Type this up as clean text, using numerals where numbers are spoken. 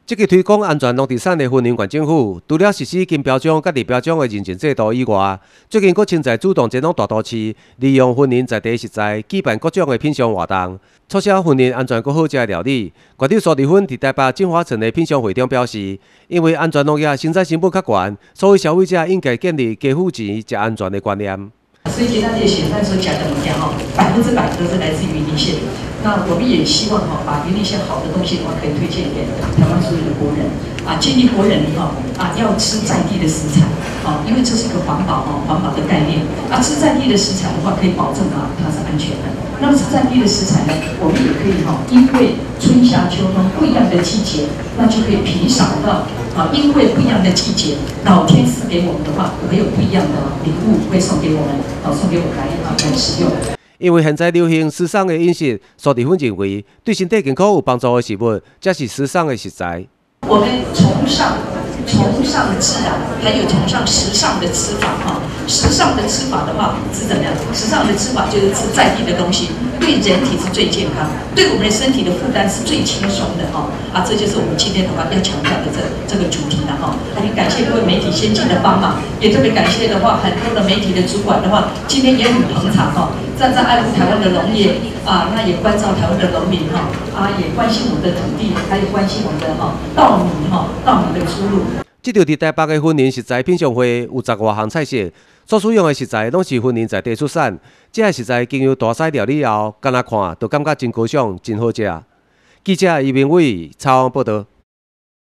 积极推广安全农地产的婚姻县政府，除了实施金标奖、甲地标奖的认证制度以外，最近佫亲自主动前往大都市，利用婚姻在地食材，举办各种的品尝活动，促销婚姻安全佫好食的料理。县长苏丽芬伫台北金华城的品尝会中表示，因为安全农业生产成本较悬，所以消费者应该建立加付钱食安全的观念。 所以，他这些选贩所讲的物件100%都是来自于云林县。那我们也希望把云林县好的东西的话，可以推荐给台湾所有的国人建议国人要吃在地的食材因为这是一个环保的概念吃在地的食材的话，可以保证它是安全的。那么吃在地的食材呢，我们也可以因为春夏秋冬不一样的季节，那就可以品赏到因为不一样的季节，老天赐给我们的话，会有不一样的礼物会送给我们来使用。 因为现在流行时尚的饮食，苏丽芬认为对身体健康有帮助的食物，才是时尚的食材。 我们崇尚自然，还有崇尚时尚的吃法时尚的吃法的话是怎么样？时尚的吃法就是吃在地的东西，对人体是最健康，对我们的身体的负担是最轻松的这就是我们今天的话要强调的这个主题了也感谢各位媒体先进的帮忙，也特别感谢的话很多的媒体的主管的话，今天也很捧场站在爱护台湾的农业那也关照台湾的农民也关心我们的土地，还有关心我们的稻米的出路。 这条伫台北的婚姻食材品尝会有10多项菜色，所使用的食材拢是婚姻在地出产。这些食材经由大师料理后，干那看就感觉真高尚、真好食。记者余明伟采访报道。